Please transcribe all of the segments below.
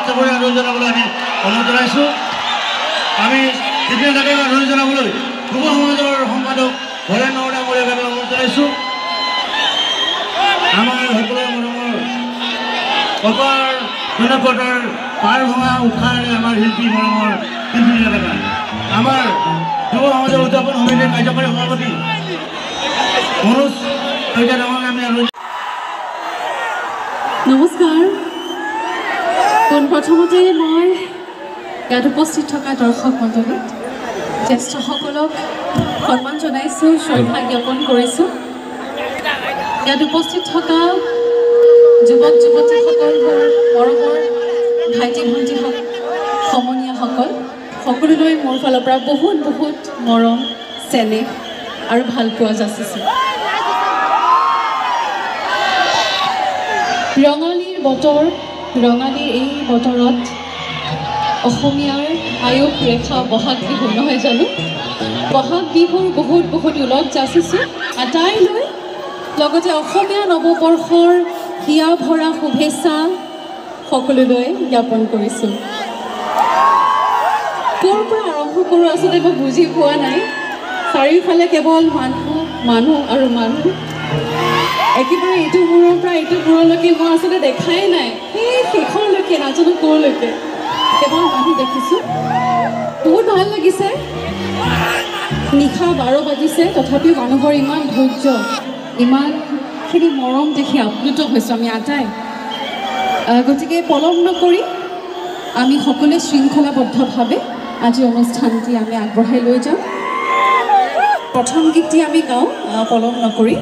কষ্ট কৰি আদৰণি জনাবলৈ আমি অনুৰোধ জনাইছোঁ। আমি তেতিয়া তাকে আদৰণি জনাবলৈ যুৱ সমাজৰ সম্পাদক হৰেণ ডাঙৰীয়াক আমি অনুৰোধ জনাইছোঁ। আমাৰ সকলোৰে মৰমৰ অপাৰ জনপথৰ পাৰ ভঙা উৎসাহেৰে আমাৰ শিল্পী মৰমৰ শিল্পী ডেকা আমাৰ যুৱ সমাজৰ উদযাপন সমিতিৰ কাৰ্যকৰী সভাপতি মনোজ শইকীয়া ডাঙৰীয়াক আমি নমস্কাৰ। পোনপ্ৰথমতে মই ইয়াত উপস্থিত থকা দৰ্শক মণ্ডলীক জ্যেষ্ঠসকলক সন্মান জনাইছোঁ, শ্ৰদ্ধা জ্ঞাপন কৰিছোঁ। ইয়াত উপস্থিত থকা যুৱক যুৱতীসকল, মৰমৰ ভাইটি ভণ্টিসকল, সমনীয়াসকল সকলোলৈ মোৰ ফালৰ পৰা বহুত বহুত মৰম, চেনেহ আৰু ভালপোৱা যাচিছোঁ। ৰঙালীৰ বতৰ, ৰঙালীৰ এই বতৰত অসমীয়াৰ আয়ুস ৰেখা বহাগ বিহু নহয় জানো? বহাগ বিহুৰ বহুত বহুত ওলগ যাচিছোঁ আটাইলৈ, লগতে অসমীয়া নৱবৰ্ষৰ হিয়া ভৰা শুভেচ্ছা সকলোলৈ জ্ঞাপন কৰিছোঁ। ক'ৰ পৰা আৰম্ভ কৰোঁ আচলতে মই বুজি পোৱা নাই। চাৰিওফালে কেৱল মানুহ মানুহ আৰু মানুহ, একেবাৰে এইটো মূৰৰ পৰা এইটো মূৰলৈকে মই আচলতে দেখাই নাই, সেই শেষৰলৈকে নাজানো ক'ৰলৈকে কেৱল মানুহ দেখিছোঁ। বহুত ভাল লাগিছে। নিশা 12 বাজিছে, তথাপিও মানুহৰ ইমান ধৈৰ্য, ইমানখিনি মৰম দেখি আপ্লুত হৈছোঁ আমি আটাই। গতিকে পলম নকৰি আমি সকলোৱে শৃংখলাবদ্ধভাৱে আজি অনুষ্ঠানটি আমি আগবঢ়াই লৈ যাওঁ। প্ৰথম গীতটি আমি গাওঁ পলম নকৰি।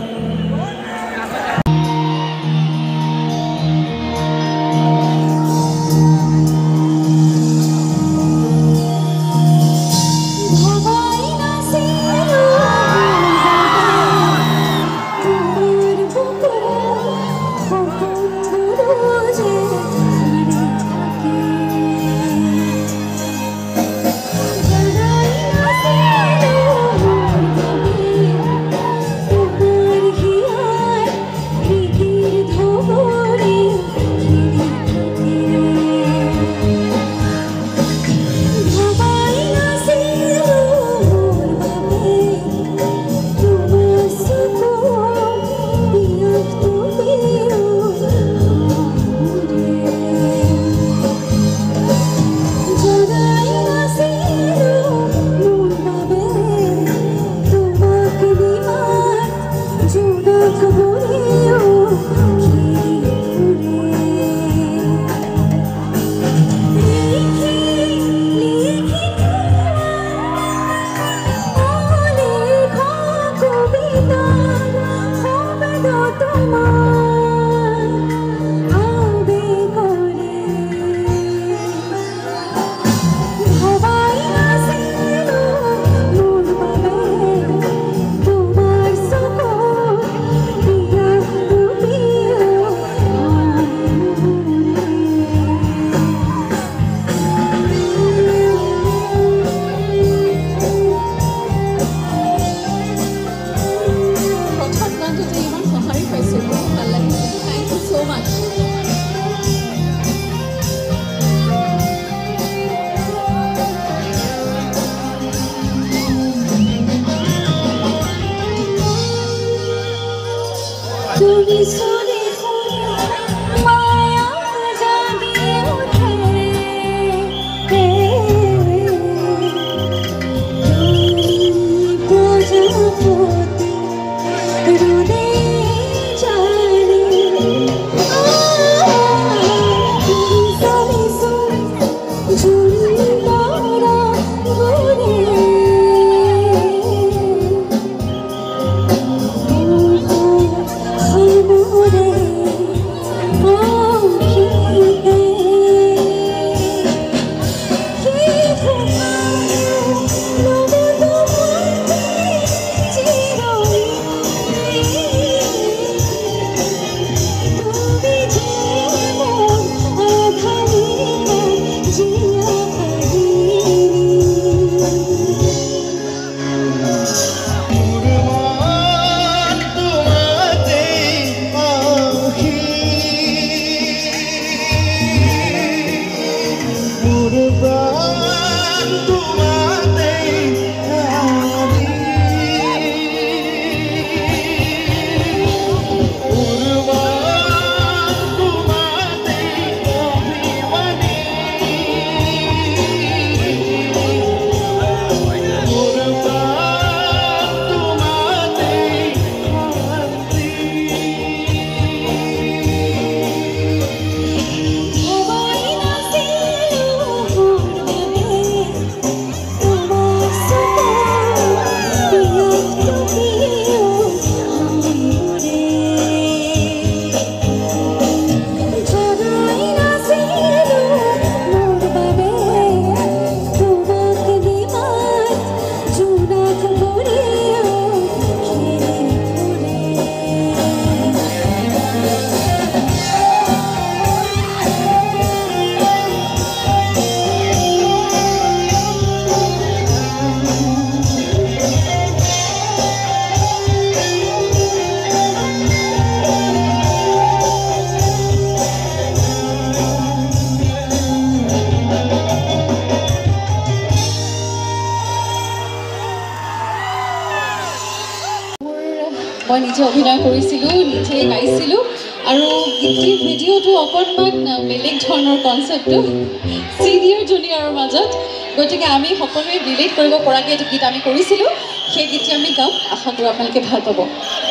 মই নিজে অভিনয় কৰিছিলোঁ, নিজে গাইছিলোঁ আৰু গীতটিৰ ভিডিঅ'টো অকণমান বেলেগ ধৰণৰ কনচেপ্টটো চিনিয়ৰ জুনিয়ৰৰ মাজত, গতিকে আমি সকলোৱে ৰিলেট কৰিব পৰাকৈ এইটো গীত আমি কৰিছিলোঁ। সেই গীতটি আমি গাওঁ, আশা কৰোঁ আপোনালোকে ভাল পাব।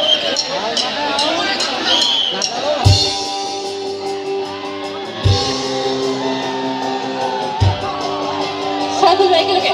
সকলো একেলগে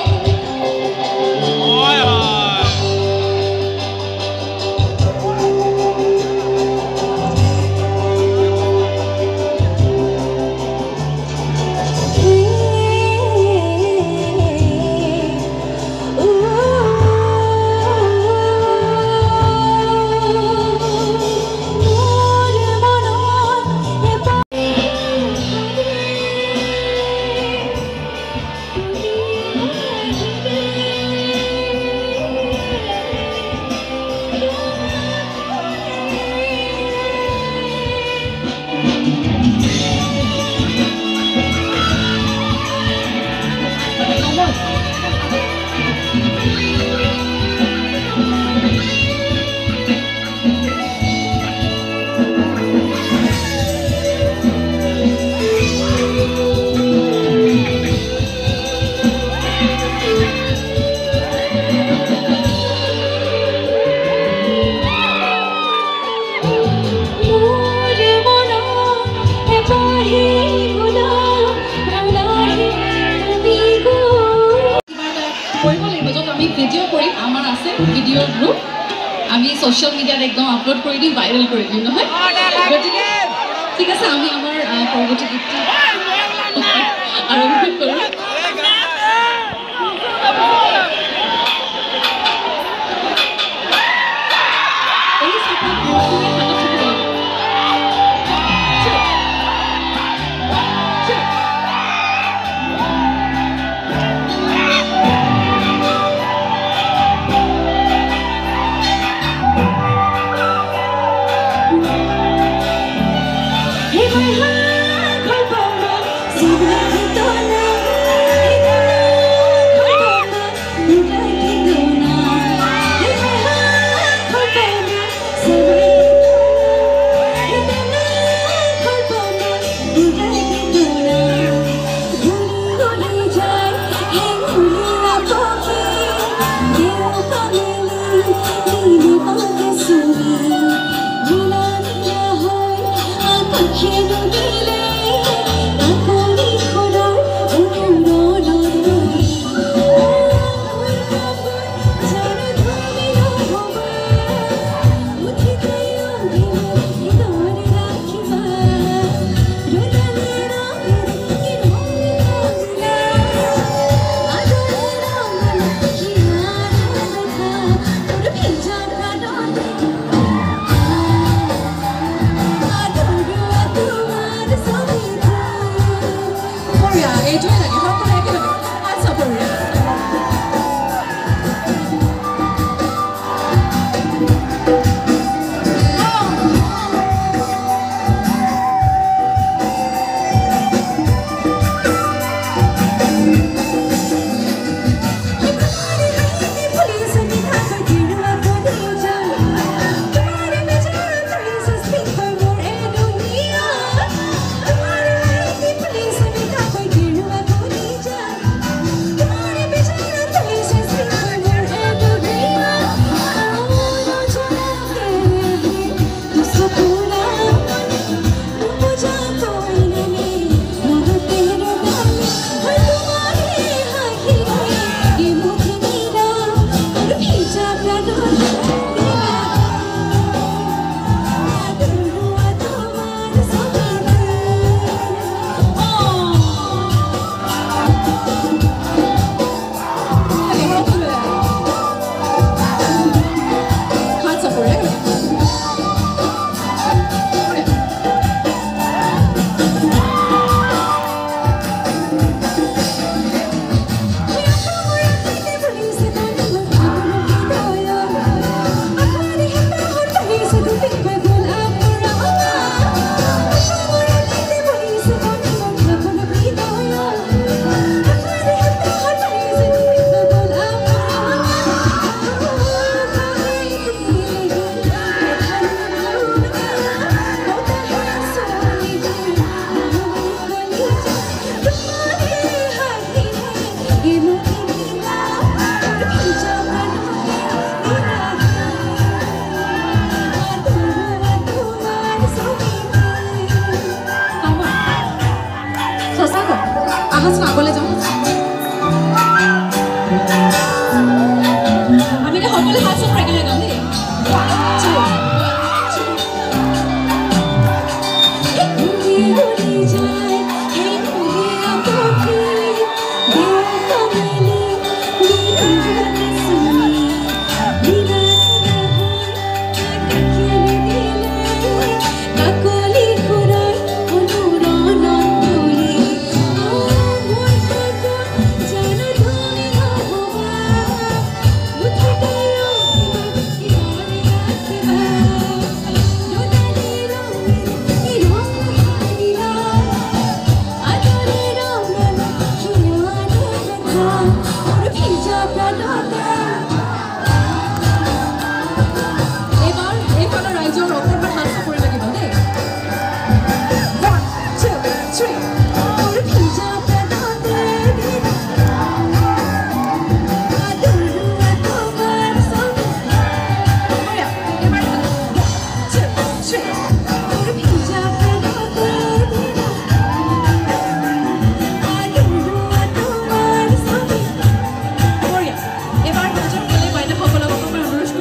ভিডিঅ' কৰিম। আমাৰ আছে ভিডিঅ' গ্ৰুপ, আমি ছ'চিয়েল মিডিয়াত একদম আপলোড কৰি দিম, ভাইৰেল কৰি দিম নহয়। গতিকে ঠিক আছে, আমি আমাৰ পৰৱৰ্তী গীতটো আৰম্ভ কৰোঁ।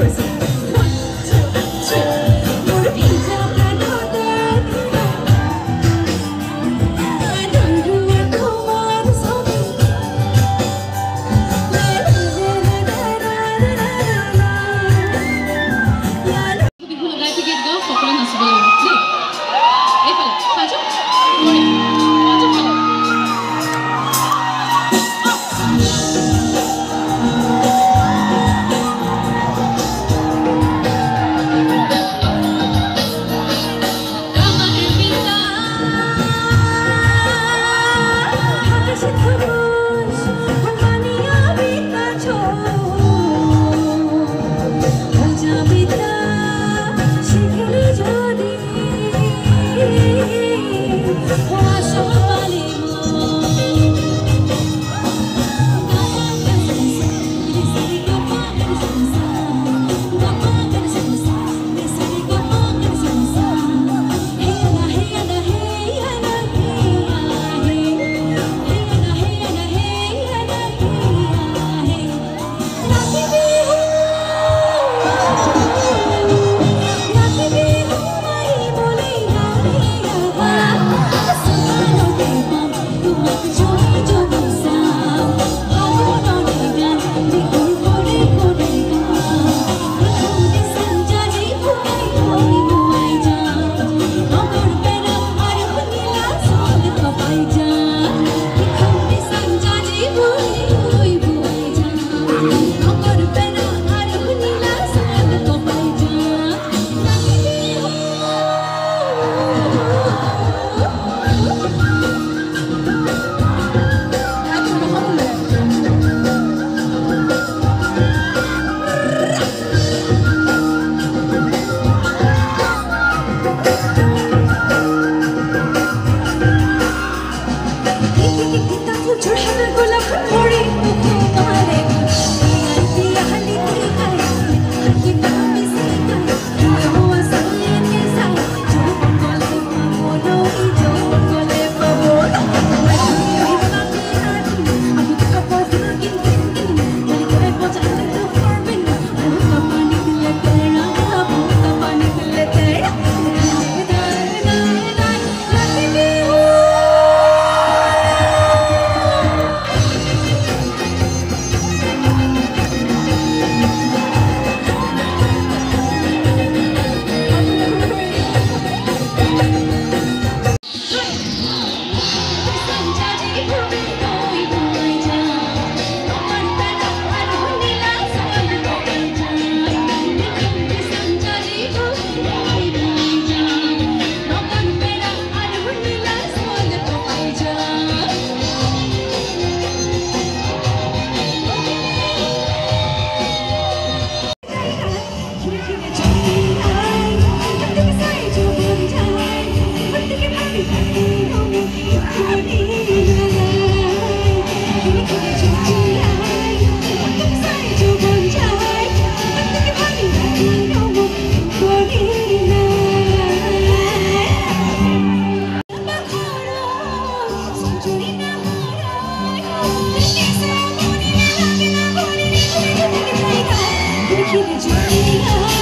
Keep it